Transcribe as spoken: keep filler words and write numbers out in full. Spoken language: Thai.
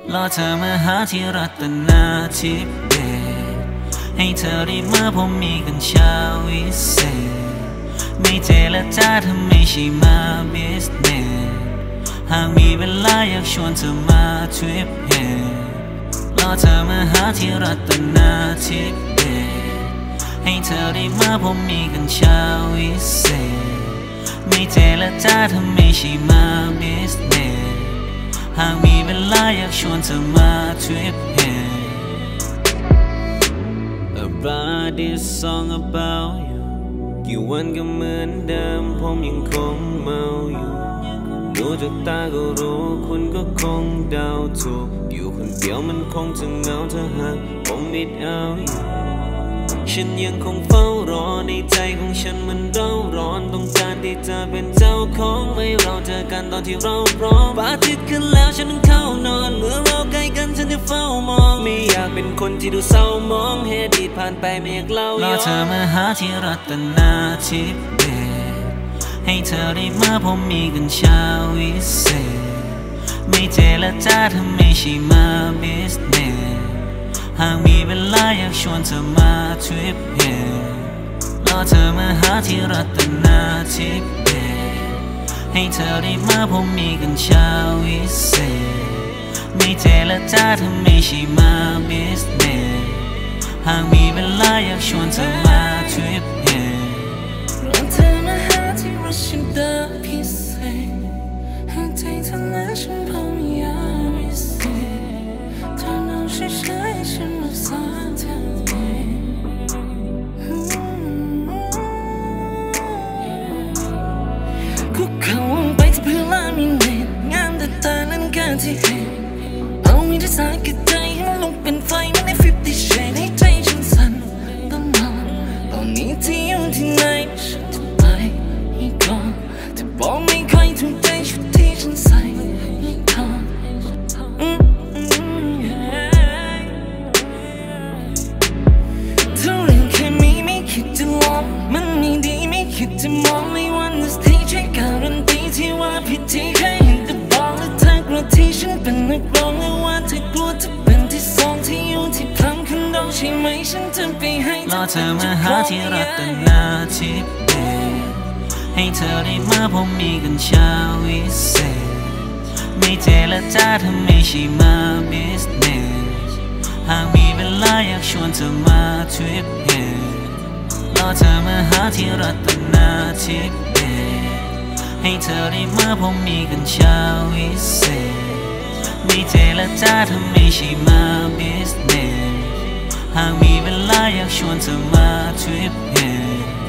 รอเธอมาหาที่รัตนาธิเบศให้เธอได้มาผมมีกันเช้าวิเศษไม่เจรจาเธอไม่ใช่มาบิสเนสหากมีเวลาอยากชวนเธอมาทริปเฮรอเธอมาหาที่รัตนาธิเบศให้เธอได้มาผมมีกันเช้าวิเศษไม่เจรจาเธอไม่ใช่มาบิสเนสหากมีเวลาอยากชวนเธอมาทริปเฮ I write this song about you กี่วันก็เหมือนเดิมผมยังคงเมาอยู่ดูจากตาก็รู้คุณก็คงเดาถูกอยู่คนเดียวมันคงจะเหงาถ้าหากผมไม่เอาอยู่ฉันยังคงเฝ้ารอในใจของฉันมันเร่าร้อนต้องการที่จะเป็นเจ้าของไว้เราเจอกันตอนที่เราพร้อมพระอาทิตย์ขึ้นแล้วฉันต้องเข้านอนเมื่อเราใกล้กันฉันจะเฝ้ามองไม่อยากเป็นคนที่ดูเศร้ามองเหตุที่ผ่านไปไม่อยากเล่าย้อนรอเธอมาหาที่รัตนาธิเบศให้เธอได้มาผมมีกันเช้าวิเศษไม่เจรจาเธอไม่ใช่มาบิสเนสหากมีเวลาอยากชวนเธอมาทริปเฮรอเธอมาหาที่รัตนาธิเบศให้เธอได้มาผมมีกันเช้าวิเศษไม่เจรจาเธอไม่ใช่มาบิสเนสหากมีเวลาอยากชวนเธอมาทริปเฮรอเธอมาหาที่รัชดาพิเศษหากใจเธอและฉันพอมียาวิเศษเธอนั่งเฉยๆฉันรักษาเธอเองคุกเข่าลงไปที่พื้นลามิเนตงามแต่ตานั้นการที่เห็นเอามีแต่สายกระจายให้มันลุกเป็นไฟมันในฟิฟตี้เชดให้ใจฉันสั่นตลอดตอนนี้ที่อยู่ที่ไหนฉันจะไปให้ก่อนจะบอกไม่ค่อยถูกใจชุดที่ฉันใส่ให้ก่อนถ้าเรื่องแค่มีไม่คิดจะลองมันไม่ดีไม่คิดจะมองไม่วันนี้ที่ใช้การันตีที่ว่าผิดที่แค่เห็นแต่บอกและเธอกลัวที่ฉันเป็นนักร้องและว่าเธอกลัวจะเป็นที่สองที่อยู่ที่พลังคันดองใช่ไหมฉันจะไปให้รอเธอมาหาที่รัตนาธิเบศให้เธอได้มาผมมีกันเช้าวิเศษไม่เจรจาเธอไม่ใช่มาบิสเนสหากมีเวลาอยากชวนเธอมาทริปเฮรอเธอมาหาที่รัตนาธิเบศให้เธอได้มาผมมีกันเช้าวิเศษไม่เจรจาเธอไม่ใช่มาบิสเนสหากมีเวลาอยากชวนเธอมาทริปเฮ